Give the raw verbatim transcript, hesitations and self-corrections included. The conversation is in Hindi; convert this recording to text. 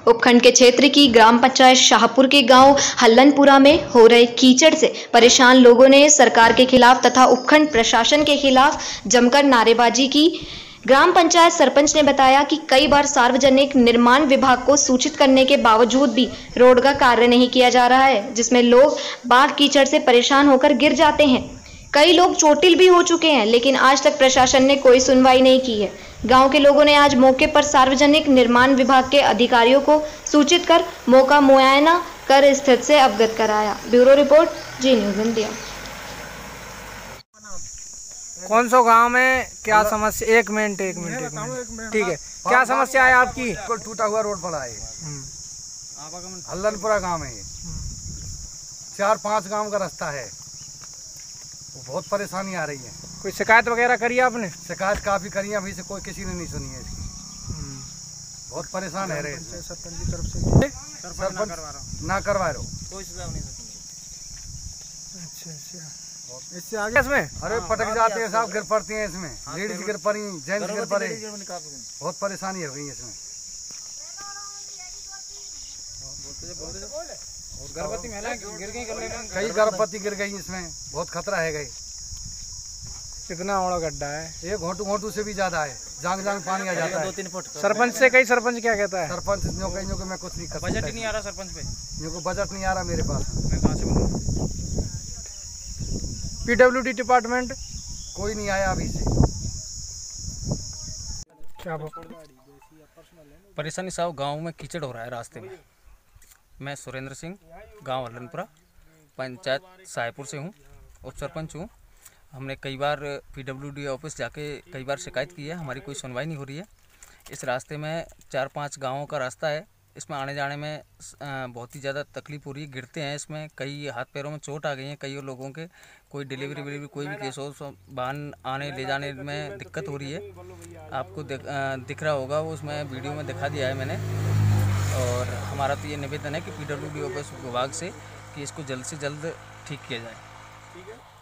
उपखंड के क्षेत्र की ग्राम पंचायत शाहपुर के गांव हल्लनपुरा में हो रहे कीचड़ से परेशान लोगों ने सरकार के खिलाफ तथा उपखंड प्रशासन के खिलाफ जमकर नारेबाजी की। ग्राम पंचायत सरपंच ने बताया कि कई बार सार्वजनिक निर्माण विभाग को सूचित करने के बावजूद भी रोड का कार्य नहीं किया जा रहा है, जिसमें लोग बाढ़ कीचड़ से परेशान होकर गिर जाते हैं। कई लोग चोटिल भी हो चुके हैं, लेकिन आज तक प्रशासन ने कोई सुनवाई नहीं की है। गांव के लोगों ने आज मौके पर सार्वजनिक निर्माण विभाग के अधिकारियों को सूचित कर मौका मुआयना कर स्थिति से अवगत कराया। Bureau report, Zee News India. कौन सा गांव में क्या समस्या? एक मिनट एक मिनट एक मिनट ठीक है, क्या समस्या है आपकी? बिल्कुल टूटा हुआ रोड पड़ा है, हल्लनपुरा गांव है। चार पांच गांव का रास्ता है, बहुत परेशानी आ रही है। कोई शिकायत वगैरह करी आपने? शिकायत काफी करी है, अभी से कोई किसी ने नहीं सुनी है इसकी। बहुत परेशान है रहे। सरपंच की तरफ से सरपंच ना करवा रहे हो। अच्छा अच्छा, इससे आगे इसमें अरे पटक जाते हैं साहब, गिर पड़ती हैं इसमें। लेडीज गिर पड़ी, जेंट्स गिर पड़े, बहुत परेशानी हो गई इसमें। गर्भवती महिला गिर गई, कई गर्भवती गिर गई इसमें, बहुत खतरा है। गई कितना बड़ा गड्ढा है, एक घोटू घोटू से भी ज्यादा है, जांग जांग पानी आ जाता है। दो तीन फुट। सरपंच से कई सरपंच क्या कहता है? सरपंच न्यो कहीं न्यो मैं कुछ नहीं कर, बजट ही नहीं आ रहा सरपंच पे। न्यो को बजट नहीं आ रहा मेरे पास, मैं कहाँ से बनूं? पीडब्ल्यूडी डिपार्टमेंट कोई नहीं आया अभी से। क्या परेशानी साहब, गांव में कीचड़ हो रहा है रास्ते में। मैं सुरेंद्र सिंह, गांव हल्लनपुरा, पंचायत शाहपुर से हूं, उप सरपंच हूं। हमने कई बार पीडब्ल्यूडी ऑफिस जाके कई बार शिकायत की है, हमारी कोई सुनवाई नहीं हो रही है। इस रास्ते में चार पांच गांवों का रास्ता है, इसमें आने जाने में बहुत ही ज़्यादा तकलीफ हो रही है। गिरते हैं इसमें, कई हाथ पैरों में चोट आ गई है कई लोगों के। कोई डिलीवरी विलीवरी कोई भी केस हो, वाहन आने ले जाने में दिक्कत हो रही है। आपको दिख, दिख रहा होगा, वो उसमें वीडियो में दिखा दिया है मैंने। और हमारा तो ये निवेदन है कि पीडब्ल्यूडी ऑफिस विभाग से कि इसको जल्द से जल्द ठीक किया जाए। ठीक है।